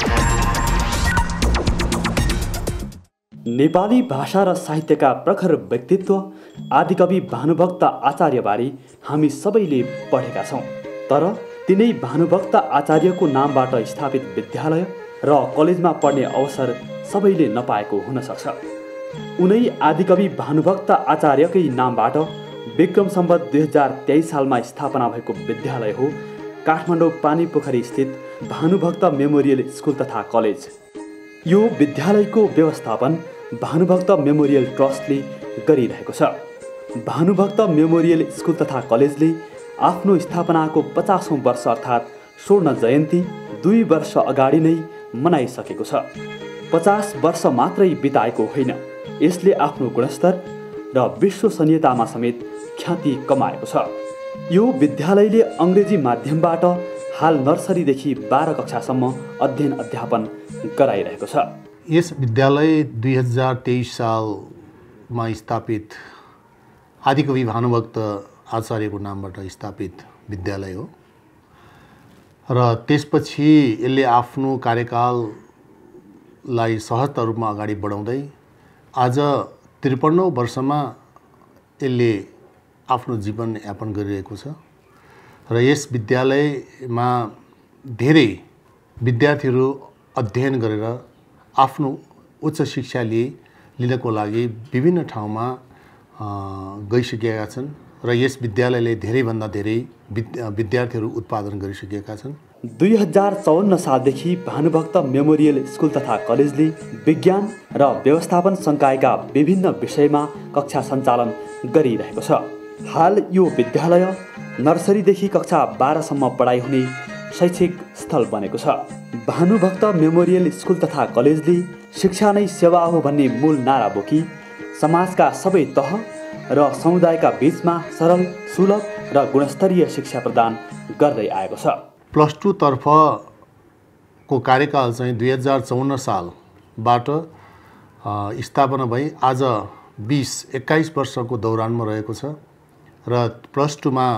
नेपाली भाषा र साहित्यका प्रखर व्यक्तित्व आदिकवि भानुभक्त आचार्यबारे हामी सबैले पढेका छौँ। तर तिनै भानुभक्त आचार्यको नामबाट स्थापित विद्यालय र कलेजमा पढ्ने अवसर सबैले नपाएको हुन सक्छ। उनै आदिकवि भानुभक्त आचार्यकै नामबाट विक्रम सम्वत 2023 सालमा स्थापना भएको विद्यालय हो काठमाडौँ पानीपोखरी स्थित भानुभक्त मेमोरियल स्कुल तथा कलेज। यो विद्यालयको व्यवस्थापन भानुभक्त मेमोरियल ट्रस्टले गरिरहेको छ। भानुभक्त मेमोरियल स्कुल तथा कलेजले आफ्नो स्थापनाको 50औं वर्ष अर्थात् स्वर्ण जयन्ती 2 वर्ष अगाडि नै मनाइसकेको छ। 50 वर्ष मात्रै बिताएको होइन, यसले आफ्नो गुणस्तर र विश्वसनीयतामा समेत ख्याति कमाएको छ। यो विद्यालयले अङ्ग्रेजी माध्यमबाट हाल नर्सरीदेखि 12 कक्षासम्म अध्ययन अध्यापन गराइरहेको छ। यस विद्यालय 2023 सालमा स्थापित आदिकवि भानुभक्त आचार्यको नामबाट स्थापित विद्यालय हो र त्यसपछि यसले आफ्नो कार्यकाललाई सहजता रूपमा अगाडि बढाउँदै आज 53औं वर्षमा यसले आफ्नो जीवन यापन गरिरहेको छ र यस विद्यालयमा धेरै विद्यार्थीहरू अध्ययन गरेर आफ्नो उच्च शिक्षा लिनको लागि विभिन्न ठाउँमा गइसकेका छन् र यस विद्यालयले धेरैभन्दा धेरै विद्यार्थीहरू उत्पादन गरिसकेका छन्। 2054 सालदेखि भानुभक्त मेमोरियल स्कुल तथा कलेजले विज्ञान र व्यवस्थापन संकायका विभिन्न विषयमा कक्षा सञ्चालन गरिरहेको छ। हाल यो विद्यालय नर्सरीदेखि कक्षा 12 सम्म पढाइ हुने शैक्षिक स्थल बनेको छ। भानुभक्त मेमोरियल स्कुल तथा कलेजले शिक्षा नै सेवा हो भन्ने मूल नारा बोकी समाजका सबै तह र समुदायका बीचमा सरल, सुलभ र गुणस्तरीय शिक्षा प्रदान गर्दै आएको छ। +2 तर्फको कार्यकाल चाहिँ 2054 सालबाट स्थापना भई आज 20-21 वर्षको दौरानमा रहेको छ र +2 मा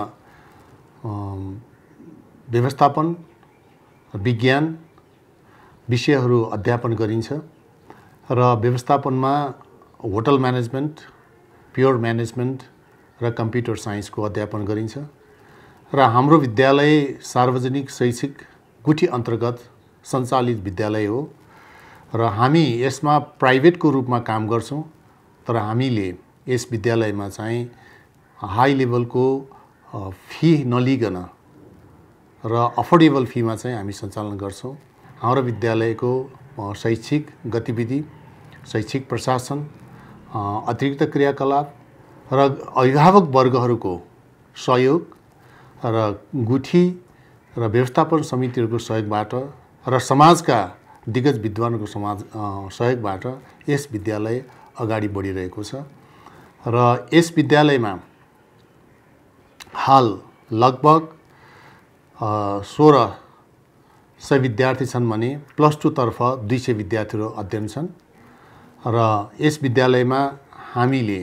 व्यवस्थापन, विज्ञान विषयहरू अध्यापन गरिन्छ र व्यवस्थापनमा होटल म्यानेजमेन्ट, प्योर म्यानेजमेन्ट र कम्प्युटर साइन्सको अध्यापन गरिन्छ र हाम्रो विद्यालय सार्वजनिक शैक्षिक गुठी अन्तर्गत सञ्चालित विद्यालय हो र हामी यसमा प्राइभेटको रूपमा काम गर्छौँ। तर हामीले यस विद्यालयमा चाहिँ हाई लेभलको फी नलिकन र अफोर्डेबल फीमा चाहिँ हामी सञ्चालन गर्छौँ। हाम्रो विद्यालयको शैक्षिक गतिविधि, शैक्षिक प्रशासन, अतिरिक्त क्रियाकलाप र अभिभावक वर्गहरूको सहयोग र गुठी र व्यवस्थापन समितिहरूको सहयोगबाट र समाजका दिग्गज विद्वानहरूको सहयोगबाट यस विद्यालय अगाडि बढिरहेको छ र यस विद्यालयमा हाल लगभग 1600 विद्यार्थी छन् भने +2 तर्फ 200 विद्यार्थीहरू अध्ययन छन् र यस विद्यालयमा हामीले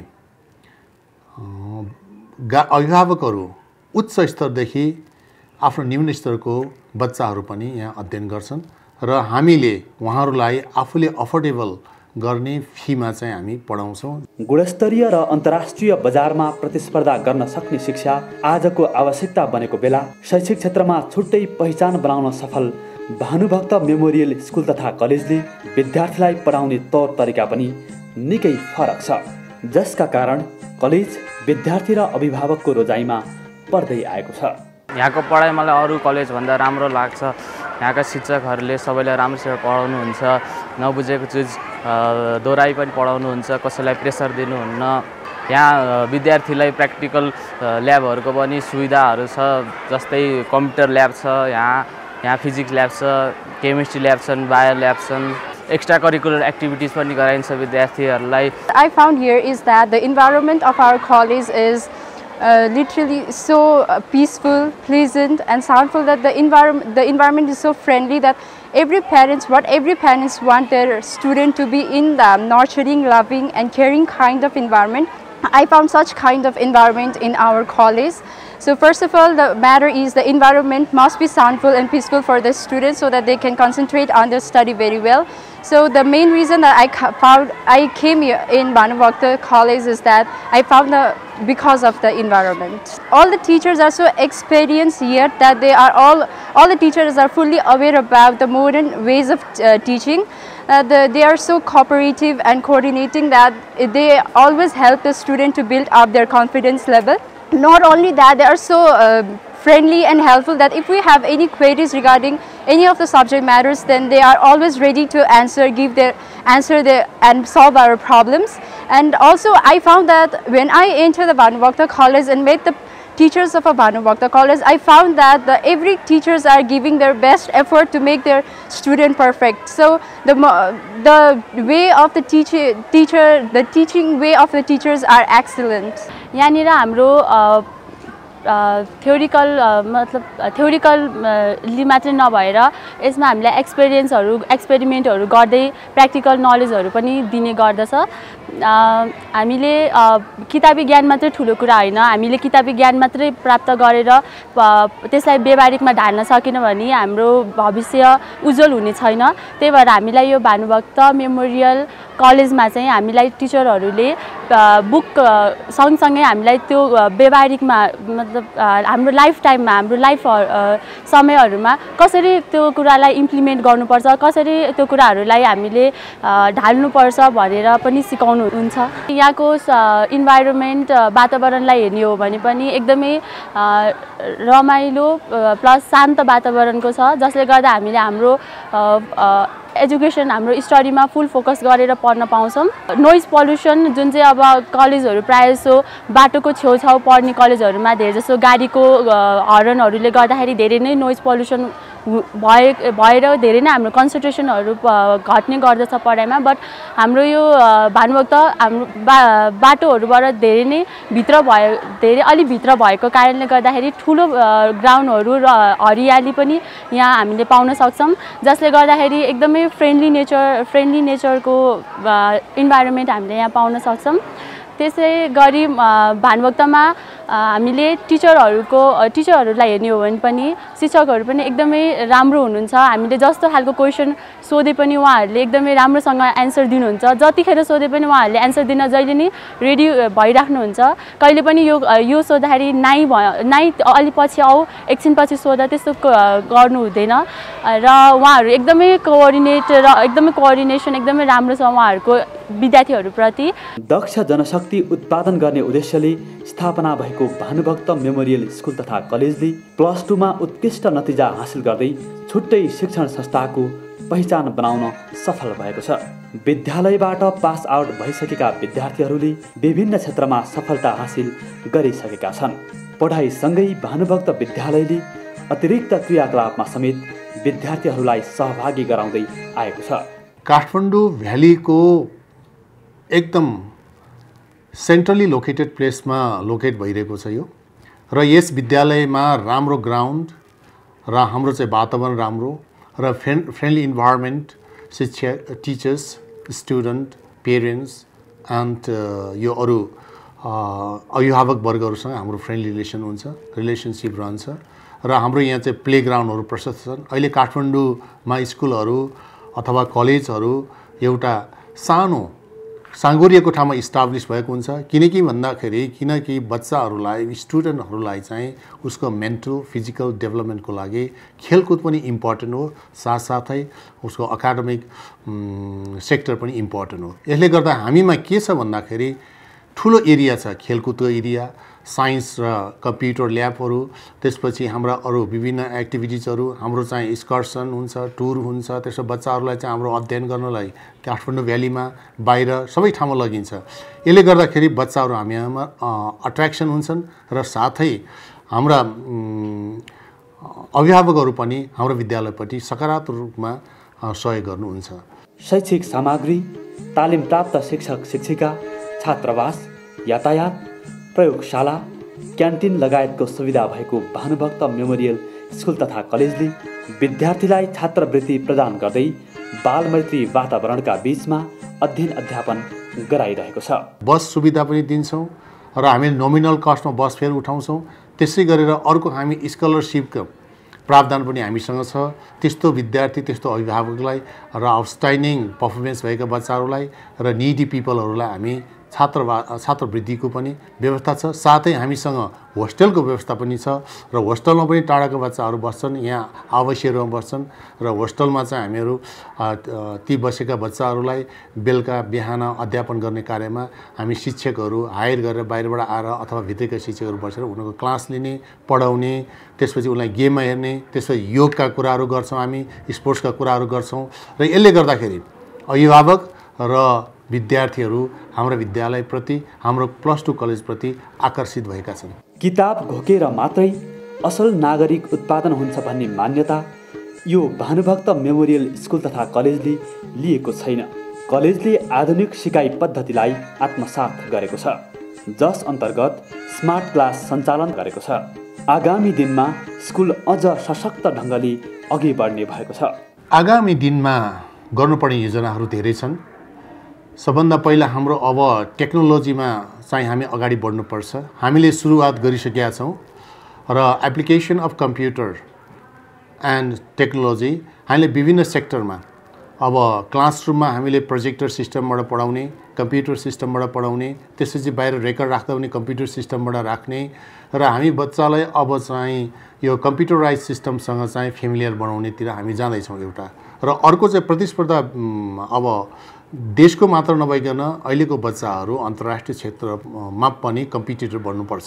अभिभावकहरू उच्च स्तरदेखि आफ्नो निम्न स्तरको बच्चाहरू पनि यहाँ अध्ययन गर्छन् र हामीले उहाँहरूलाई आफूले अफोर्डेबल गर्ने फीमा चाहिँ हामी पढाउँछौँ। गुणस्तरीय र अन्तर्राष्ट्रिय बजारमा प्रतिस्पर्धा गर्न सक्ने शिक्षा आजको आवश्यकता बनेको बेला शैक्षिक क्षेत्रमा छुट्टै पहिचान बनाउन सफल भानुभक्त मेमोरियल स्कुल तथा कलेजले विद्यार्थीलाई पढाउने तौर तरिका पनि निकै फरक छ, जसका कारण कलेज विद्यार्थी र अभिभावकको रोजाइमा पर्दै आएको छ। यहाँको पढाइ मलाई अरू कलेजभन्दा राम्रो लाग्छ। यहाँका शिक्षकहरूले सबैलाई राम्रोसँग पढाउनुहुन्छ, नबुझेको चिज दोहोऱ्याइ पनि पढाउनुहुन्छ, कसैलाई प्रेसर दिनुहुन्न। यहाँ विद्यार्थीलाई प्र्याक्टिकल ल्याबहरूको पनि सुविधाहरू छ, जस्तै कम्प्युटर ल्याब छ, यहाँ फिजिक्स ल्याब छ, केमिस्ट्री ल्याब छन्, बायो ल्याब छन्, extra curricular activities पनि गराइन्छ विद्यार्थीहरूलाई। I found here is that the environment of our college is literally so peaceful, pleasant and soundful, that the environment is so friendly that every parents want their student to be in the nurturing, loving and caring kind of environment. I found such kind of environment in our college. So first of all, the matter is the environment must be soundful and peaceful for the students so that they can concentrate on their study very well. So the main reason that I came here in Bhanubhakta College is that I found because of the environment. All the teachers are so experienced here that they are all the teachers are fully aware about the modern ways of teaching. They are so cooperative and coordinating that they always help the student to build up their confidence level. Not only that, they are so friendly and helpful that if we have any queries regarding any of the subject matters, then they are always ready to give their answer and solve our problems. And also I found that when I entered the Bhanubhakta College and met the teachers of a Bhanubhakta College, I found that every teachers are giving their best effort to make their student perfect. So the way of the teaching way of the teachers are excellent. यहाँनिर हाम्रो theoretical मतलब theoretically मात्रै नभएर यसमा हामीलाई एक्सपेरिमेन्टहरू गर्दै practical नलेजहरू पनि दिने गर्दछ। हामीले किताबी ज्ञान मात्रै ठुलो कुरा होइन, हामीले किताबी ज्ञान मात्रै प्राप्त गरेर त्यसलाई व्यावहारिकमा ढाल्न सकेन भने हाम्रो भविष्य उज्जवल हुने छैन। त्यही भएर हामीलाई यो भानुभक्त मेमोरियल कलेजमा चाहिँ हामीलाई टिचरहरूले बुक सँगसँगै हामीलाई त्यो व्यावहारिकमा मतलब हाम्रो लाइफ टाइममा हाम्रो लाइफ समयहरूमा कसरी त्यो कुरालाई इम्प्लिमेन्ट गर्नुपर्छ, कसरी त्यो कुराहरूलाई हामीले ढाल्नुपर्छ भनेर पनि सिकाउनुहुन्छ। यहाँको इन्भाइरोमेन्ट वातावरणलाई हेर्ने हो भने पनि एकदमै रमाइलो प्लस शान्त वातावरणको छ, जसले गर्दा हामीले हाम्रो एजुकेसन हाम्रो स्टडीमा फुल फोकस गरेर पढ्न पाउँछौँ। नोइज पल्युसन जुन चाहिँ अब कलेजहरू प्रायः जसो बाटोको छेउछाउ पढ्ने कलेजहरूमा धेरै जसो गाडीको हर्नहरूले गर्दाखेरि धेरै नै नोइज पल्युसन भएर धेरै नै हाम्रो कन्सन्ट्रेसनहरू घट्ने गर्दछ पढाइमा। बट हाम्रो यो भानुभक्त हाम्रो बाटोहरूबाट धेरै नै अलि भित्र भएको कारणले गर्दाखेरि ठुलो ग्राउन्डहरू र हरियाली पनि यहाँ हामीले पाउन सक्छौँ, जसले गर्दाखेरि एकदमै फ्रेन्डली नेचरको इन्भाइरोमेन्ट हामीले यहाँ पाउन सक्छौँ। त्यसै गरी भानुभक्तमा हामीले टिचरहरूलाई हेर्ने हो भने पनि शिक्षकहरू पनि एकदमै राम्रो हुनुहुन्छ। हामीले जस्तो खालको क्वेसन सोधे पनि उहाँहरूले एकदमै राम्रोसँग एन्सर दिनुहुन्छ। जतिखेर सोधे पनि उहाँहरूले एन्सर दिन जहिले नै रेडी भइराख्नुहुन्छ। कहिले पनि यो सोद्धाखेरि नाइ अलि पछि आऊ एकछिन पछि सोधा त्यस्तो गर्नु हुँदैन र उहाँहरू एकदमै कोअर्डिनेसन एकदमै राम्रो छ उहाँहरूको विद्यार्थीहरूप्रति। दक्ष जनशक्ति उत्पादन गर्ने उद्देश्यले स्थापना भएको भानुभक्त मेमोरियल स्कुल तथा कलेजले +2 मा उत्कृष्ट नतिजा हासिल गर्दै छुट्टै शिक्षण संस्थाको पहिचान बनाउन सफल भएको छ। विद्यालयबाट पास आउट भइसकेका विद्यार्थीहरूले विभिन्न क्षेत्रमा सफलता हासिल गरिसकेका छन्। पढाइसँगै भानुभक्त विद्यालयले अतिरिक्त क्रियाकलापमा समेत विद्यार्थीहरूलाई सहभागी गराउँदै आएको छ। काठमाडौँ भ्यालीको एकदम सेन्ट्रली लोकेटेड प्लेसमा लोकेट भइरहेको छ यो, र यस विद्यालयमा राम्रो ग्राउन्ड र हाम्रो चाहिँ वातावरण राम्रो र फ्रेन्डली इन्भाइरोमेन्ट, शिक्षक, टिचर्स, स्टुडेन्ट, पेरेन्ट्स एन्ड यो अरू अभिभावक वर्गहरूसँग हाम्रो फ्रेन्डली रिलेसनसिप रहन्छ र हाम्रो यहाँ चाहिँ प्ले ग्राउन्डहरू प्रशस्त छन्। अहिले काठमाडौँमा स्कुलहरू अथवा कलेजहरू एउटा साँगोरिएको ठाउँमा इस्टाब्लिस भएको हुन्छ, किनकि बच्चाहरूलाई स्टुडेन्टहरूलाई चाहिँ उसको मेन्टल फिजिकल डेभलपमेन्टको लागि खेलकुद पनि इम्पोर्टेन्ट हो, साथसाथै उसको एकाडेमिक सेक्टर पनि इम्पोर्टेन्ट हो। यसले गर्दा हामीमा के छ भन्दाखेरि ठुलो एरिया छ, खेलकुदको एरिया, साइन्स र कम्प्युटर ल्याबहरू, त्यसपछि हाम्रा अरू विभिन्न एक्टिभिटिजहरू, हाम्रो चाहिँ एक्सकर्सन हुन्छ, टुर हुन्छ। त्यसो बच्चाहरूलाई चाहिँ हाम्रो अध्ययन गर्नलाई काठमाडौँ भ्यालीमा बाहिर सबै ठाउँमा लगिन्छ। यसले गर्दाखेरि बच्चाहरू हामीमा अट्र्याक्सन हुन्छन् र साथै हाम्रा अभिभावकहरू पनि हाम्रो विद्यालयपट्टि सकारात्मक रूपमा सहयोग गर्नुहुन्छ। शैक्षिक सामग्री, तालिम प्राप्त शिक्षक शिक्षिका, छात्रावास, यातायात, प्रयोगशाला, क्यान्टिन लगायतको सुविधा भएको भानुभक्त मेमोरियल स्कुल तथा कलेजले विद्यार्थीलाई छात्रवृत्ति प्रदान गर्दै बालमैत्री वातावरणका बीचमा अध्ययन अध्यापन गराइरहेको छ। बस सुविधा पनि दिन्छौँ र हामी नोमिनल कस्टमा बस फेयर उठाउँछौँ। त्यसै गरेर अर्को हामी स्कलरसिपको प्रावधान पनि हामीसँग छ। त्यस्तो विद्यार्थी त्यस्तो अभिभावकलाई र आउटस्ट्यान्डिङ पर्फर्मेन्स भएका बच्चाहरूलाई र निडी पिपलहरूलाई हामी छात्रवृत्तिको पनि व्यवस्था छ। साथै हामीसँग होस्टेलको व्यवस्था पनि छ र होस्टेलमा पनि टाढाका बच्चाहरू बस्छन्, यहाँ आवासीयहरूमा बस्छन् र होस्टेलमा चाहिँ हामीहरू ती बसेका बच्चाहरूलाई बेलुका बिहान अध्यापन गर्ने कार्यमा हामी शिक्षकहरू हायर गरेर बाहिरबाट आएर अथवा भित्रका शिक्षकहरू बसेर उनीहरूको क्लास लिने, पढाउने, त्यसपछि उनलाई गेममा हेर्ने, त्यसपछि योगका कुराहरू गर्छौँ, हामी स्पोर्ट्सका कुराहरू गर्छौँ र यसले गर्दाखेरि अभिभावक र विद्यार्थीहरू हाम्रो विद्यालयप्रति, हाम्रो +2 कलेजप्रति आकर्षित भएका छन्। किताब घोकेर मात्रै असल नागरिक उत्पादन हुन्छ भन्ने मान्यता यो भानुभक्त मेमोरियल स्कुल तथा कलेजले लिएको छैन। कलेजले आधुनिक सिकाइ पद्धतिलाई आत्मसात गरेको छ, जस अन्तर्गत स्मार्ट क्लास सञ्चालन गरेको छ। आगामी दिनमा स्कुल अझ सशक्त ढङ्गले अघि बढ्ने भएको छ। आगामी दिनमा गर्नुपर्ने योजनाहरू धेरै छन्। सबभन्दा पहिला हाम्रो अब टेक्नोलोजीमा चाहिँ हामी अगाडि बढ्नुपर्छ। हामीले सुरुवात गरिसकेका छौँ र application of computer and technology हामीले विभिन्न सेक्टरमा अब क्लासरुममा हामीले प्रोजेक्टर सिस्टमबाट पढाउने, कम्प्युटर सिस्टमबाट पढाउने, त्यसपछि बाहिर रेकर्ड राख्दा पनि कम्प्युटर सिस्टमबाट राख्ने र हामी बच्चालाई अब चाहिँ यो कम्प्युटराइज सिस्टमसँग चाहिँ फेमिलियर बनाउनेतिर हामी जाँदैछौँ एउटा। र अर्को चाहिँ प्रतिस्पर्धा अब देशको मात्र नभइकन अहिलेको बच्चाहरू अन्तर्राष्ट्रिय क्षेत्रमा पनि कम्पिटिटर बन्नुपर्छ।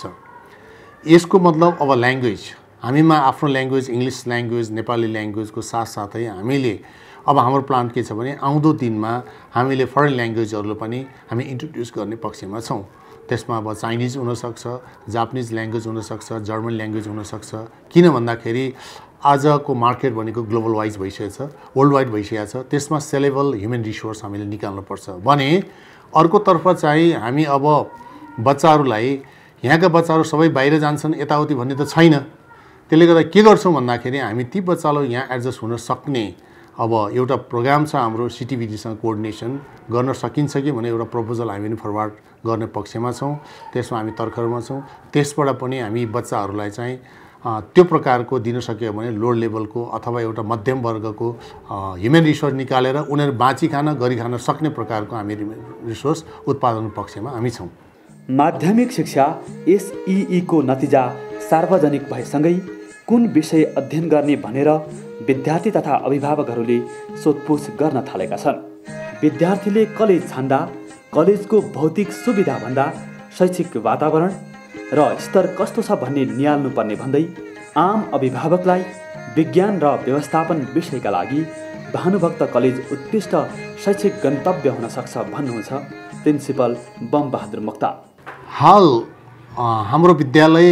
यसको मतलब अब ल्याङ्ग्वेज, हामीमा आफ्नो ल्याङ्ग्वेज इङ्ग्लिस ल्याङ्ग्वेज, नेपाली ल्याङ्ग्वेजको साथसाथै हामीले अब हाम्रो प्लान के छ भने आउँदो दिनमा हामीले फरेन ल्याङ्ग्वेजहरू पनि हामी इन्ट्रोड्युस गर्ने पक्षमा छौँ। त्यसमा अब चाइनिज हुनसक्छ, जापानिज ल्याङ्ग्वेज हुनसक्छ, जर्मन ल्याङ्ग्वेज हुनसक्छ। किन भन्दाखेरि आजको मार्केट भनेको ग्लोबल वाइज भइसकेको छ, वर्ल्ड वाइड भइसकेको छ। त्यसमा सेलेबल ह्युमन रिसोर्स हामीले निकाल्नुपर्छ भने अर्कोतर्फ चाहिँ हामी अब बच्चाहरूलाई, यहाँका बच्चाहरू सबै बाहिर जान्छन् यताउति भन्ने त छैन। त्यसले गर्दा के गर्छौँ भन्दाखेरि हामी ती बच्चालाई यहाँ एडजस्ट हुन सक्ने अब एउटा प्रोग्राम छ हाम्रो, सिटिभिटीसँग कोअर्डिनेसन गर्न सकिन्छ कि भने एउटा प्रपोजल हामी पनि फरवार्ड गर्ने पक्षमा छौँ। त्यसमा हामी तर्खरमा छौँ। त्यसबाट पनि हामी बच्चाहरूलाई चाहिँ त्यो प्रकारको दिन सक्यो भने लोड लेभलको अथवा एउटा मध्यम वर्गको ह्युमन रिसोर्स निकालेर उनीहरू बाँची खान, गरी खान सक्ने प्रकारको हामी रिसोर्स उत्पादन पक्षमा हामी छौँ। माध्यमिक शिक्षा SEE को नतिजा सार्वजनिक भएसँगै कुन विषय अध्ययन गर्ने भनेर विद्यार्थी तथा अभिभावकहरूले सोधपुछ गर्न थालेका छन्। विद्यार्थीले कलेज छान्दा कलेजको भौतिक सुविधाभन्दा शैक्षिक वातावरण र स्तर कस्तो छ भन्ने निहाल्नुपर्ने भन्दै आम अभिभावकलाई विज्ञान र व्यवस्थापन विषयका लागि भानुभक्त कलेज उत्कृष्ट शैक्षिक गन्तव्य हुन सक्छ भन्नुहुन्छ प्रिन्सिपल बमबहादुर मुक्ता। हाल हाम्रो विद्यालय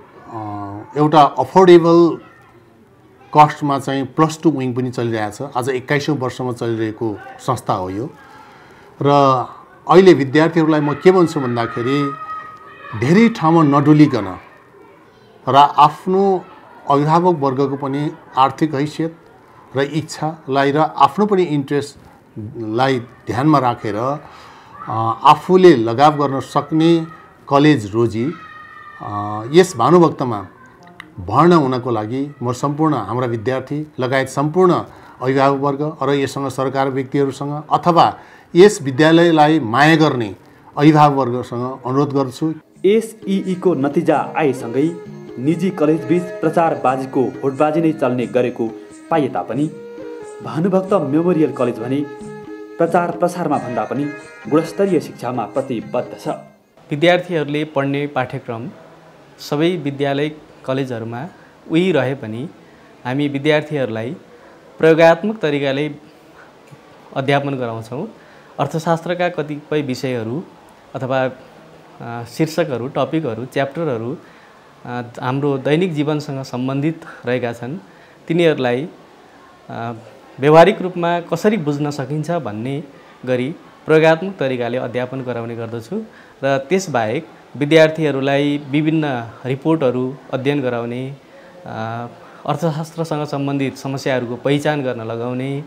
एउटा अफोर्डेबल कस्टमा चाहिँ +2 विङ पनि चलिरहेछ। आज 21औं वर्षमा चलिरहेको संस्था हो यो। र अहिले विद्यार्थीहरूलाई म के भन्छु भन्दाखेरि धेरै ठाउँमा नडुलिकन र आफ्नो अभिभावक वर्गको पनि आर्थिक हैसियत र इच्छालाई र आफ्नो पनि इन्ट्रेस्टलाई ध्यानमा राखेर आफूले लगाव गर्न सक्ने कलेज रोजी यस भानुभक्तमा भर्ना हुनको लागि म सम्पूर्ण हाम्रा विद्यार्थी लगायत सम्पूर्ण अभिभावक वर्ग र यससँग सरकार व्यक्तिहरूसँग अथवा यस विद्यालयलाई माया गर्ने अभिभावक वर्गसँग अनुरोध गर्छु। SEE को नतिजा आएसँगै निजी कलेजबीच प्रचारबाजीको होडबाजी नै चल्ने गरेको पाइए तापनि भानुभक्त मेमोरियल कलेज भने प्रचार प्रसारमा भन्दा पनि गुणस्तरीय शिक्षामा प्रतिबद्ध छ। विद्यार्थीहरूले पढ्ने पाठ्यक्रम सबै विद्यालय कलेजहरूमा उही रहे पनि हामी विद्यार्थीहरूलाई प्रयोगात्मक तरिकाले अध्यापन गराउँछौँ। अर्थशास्त्रका कतिपय विषयहरू अथवा शीर्षकहरू, टपिकहरू, च्याप्टरहरू हाम्रो दैनिक जीवनसँग सम्बन्धित रहेका छन्। तिनीहरूलाई व्यवहारिक रूपमा कसरी बुझ्न सकिन्छ भन्ने गरी प्रयोगात्मक तरिकाले अध्यापन गराउने गर्दछु र त्यसबाहेक विद्यार्थीहरूलाई विभिन्न रिपोर्टहरू अध्ययन गराउने, अर्थशास्त्रसँग सम्बन्धित समस्याहरूको पहिचान गर्न लगाउने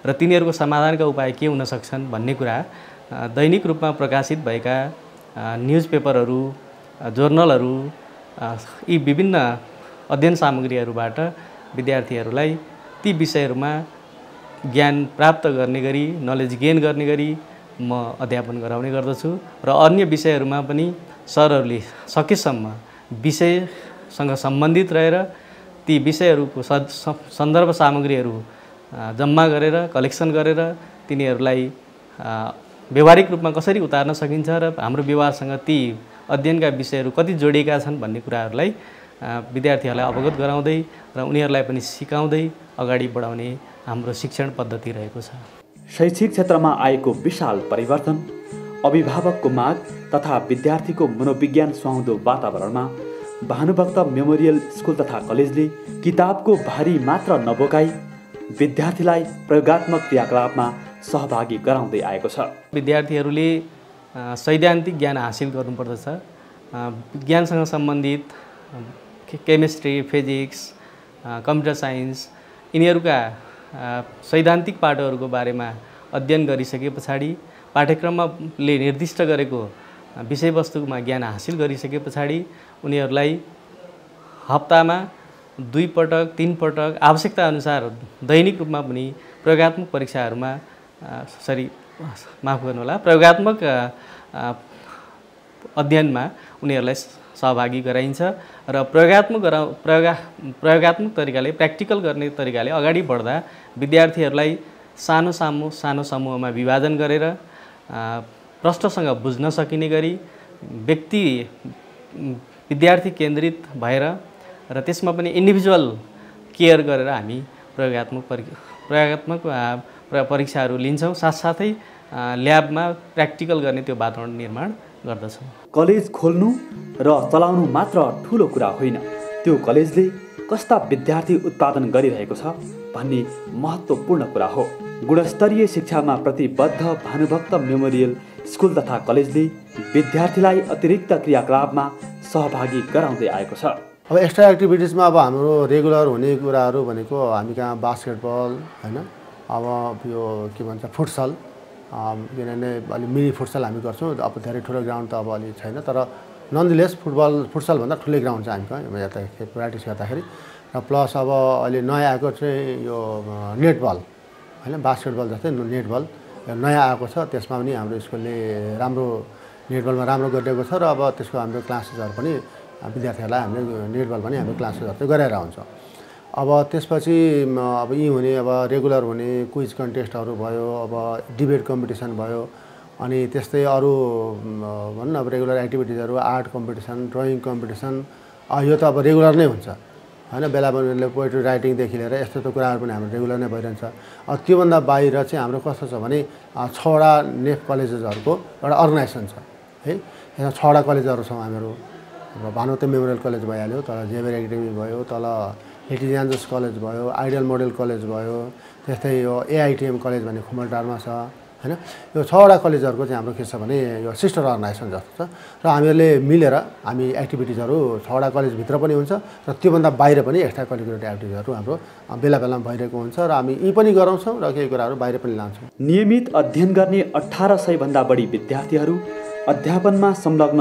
र तिनीहरूको समाधानका उपाय के हुन सक्छन् भन्ने कुरा दैनिक रूपमा प्रकाशित भएका न्युज पेपरहरू, जर्नलहरू, यी विभिन्न अध्ययन सामग्रीहरूबाट विद्यार्थीहरूलाई ती विषयहरूमा ज्ञान प्राप्त गर्ने गरी, नलेज गेन गर्ने गरी म अध्यापन गराउने गर्दछु र अन्य विषयहरूमा पनि सरहरूले सकेसम्म विषयसँग सम्बन्धित रहेर ती विषयहरूको सन्दर्भ सामग्रीहरू जम्मा गरेर, कलेक्सन गरेर तिनीहरूलाई व्यवहारिक रूपमा कसरी उतार्न सकिन्छ र हाम्रो व्यवहारसँग ती अध्ययनका विषयहरू कति जोडिएका छन् भन्ने कुराहरूलाई विद्यार्थीहरूलाई अवगत गराउँदै र उनीहरूलाई पनि सिकाउँदै अगाडि बढाउने हाम्रो शिक्षण पद्धति रहेको छ। शैक्षिक क्षेत्रमा आएको विशाल परिवर्तन, अभिभावकको माग तथा विद्यार्थीको मनोविज्ञान सुहाउँदो वातावरणमा भानुभक्त मेमोरियल स्कुल तथा कलेजले किताबको भारी मात्र नबोकाई विद्यार्थीलाई प्रयोगात्मक क्रियाकलापमा सहभागी गराउँदै आएको छ। विद्यार्थीहरूले सैद्धान्तिक ज्ञान हासिल गर्नुपर्दछ। विज्ञानसँग सम्बन्धित केमिस्ट्री, फिजिक्स, कम्प्युटर साइन्स यिनीहरूका सैद्धान्तिक पाठहरूको बारेमा अध्ययन गरिसके पछाडि, पाठ्यक्रमले निर्दिष्ट गरेको विषयवस्तुमा ज्ञान हासिल गरिसके पछाडि उनीहरूलाई हप्तामा 2 पटक 3 पटक आवश्यकता अनुसार दैनिक रूपमा पनि प्रयोगात्मक परीक्षाहरूमा प्रयोगात्मक अध्ययनमा उनीहरूलाई सहभागी गराइन्छ र प्रयोगात्मक तरिकाले, प्र्याक्टिकल गर्ने तरिकाले अगाडि बढ्दा विद्यार्थीहरूलाई सानो समूहमा विभाजन गरेर प्रश्नसँग बुझ्न सकिने गरी विद्यार्थी केन्द्रित भएर र त्यसमा पनि इन्डिभिजुअल केयर गरेर हामी प्रयोगात्मक परीक्षाहरू लिन्छौँ। साथसाथै ल्याबमा प्र्याक्टिकल गर्ने त्यो वातावरण निर्माण गर्दछौँ। कलेज खोल्नु र चलाउनु मात्र ठुलो कुरा होइन, त्यो कलेजले कस्ता विद्यार्थी उत्पादन गरिरहेको छ भन्ने महत्त्वपूर्ण कुरा हो। गुणस्तरीय शिक्षामा प्रतिबद्ध भानुभक्त मेमोरियल स्कुल तथा कलेजले विद्यार्थीलाई अतिरिक्त क्रियाकलापमा सहभागी गराउँदै आएको छ। अब एक्स्ट्रा एक्टिभिटिजमा अब हाम्रो रेगुलर हुने कुराहरू भनेको हामी कहाँ बास्केटबल होइन, अब यो के भन्छ फुटसल, किनभने अलि मिनी फुटसल हामी गर्छौँ। अब धेरै ठुलो ग्राउन्ड त अब अलि छैन, तर ननदिलेस फुटसलभन्दा ठुलै ग्राउन्ड छ हामी कहाँ यता प्र्याक्टिस गर्दाखेरि। र प्लस अब अहिले नयाँ आएको चाहिँ यो नेटबल होइन, बास्केटबल जस्तै नेटबल नयाँ आएको छ। त्यसमा पनि हाम्रो स्कुलले राम्रो नेटबलमा राम्रो गरिरहेको छ र अब त्यसको हाम्रो क्लासेसहरू पनि विद्यार्थीहरूलाई हामीले नेटबल पनि हाम्रो क्लासेसहरू चाहिँ गराएर हुन्छ। अब त्यसपछि अब यी हुने अब रेगुलर हुने क्विज कन्टेस्टहरू भयो, अब डिबेट कम्पिटिसन भयो, अनि त्यस्तै अरू भनौँ न अब रेगुलर एक्टिभिटिजहरू आर्ट कम्पिटिसन, ड्रइङ कम्पिटिसन, यो त अब रेगुलर नै हुन्छ होइन। बेला बेला पोएट्री राइटिङदेखि लिएर यस्तो कुराहरू पनि हाम्रो रेगुलर नै भइरहन्छ। त्योभन्दा बाहिर चाहिँ हाम्रो कस्तो छ भने 6वटा नेफ कलेजेसहरूको एउटा अर्गनाइजेसन छ है। यसमा 6वटा कलेजहरू छौँ हामीहरू। अब भानुभक्त मेमोरियल कलेज भइहाल्यो, तल जेभेर एकाडेमी भयो, तल हेटिजान्जस कलेज भयो, आइडियल मोडल कलेज भयो, त्यस्तै यो एआइटिएम कलेज भन्ने खुमलटारमा छ होइन। यो 6वटा कलेजहरूको चाहिँ हाम्रो के छ भने यो सिस्टर अर्गनाइजेसन जस्तो छ र हामीहरूले मिलेर हामी एक्टिभिटिजहरू 6वटा कलेजभित्र पनि हुन्छ र त्योभन्दा बाहिर पनि एक्स्ट्रा करिकुलर एक्टिभिटिजहरू हाम्रो बेला बेलामा भइरहेको हुन्छ र हामी यी पनि गराउँछौँ र केही कुराहरू बाहिर पनि लान्छौँ। नियमित अध्ययन गर्ने 1800 भन्दा बढी विद्यार्थीहरू, अध्यापनमा संलग्न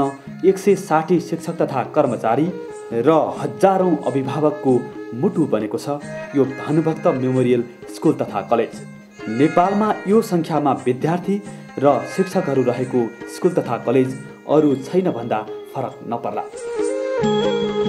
160 शिक्षक तथा कर्मचारी र हजारौं अभिभावकको मुटु बनेको छ यो भानुभक्त मेमोरियल स्कुल तथा कलेज। नेपालमा यो संख्यामा विद्यार्थी र शिक्षकहरू रहेको स्कुल तथा कलेज अरू छैन भन्दा फरक नपर्ला।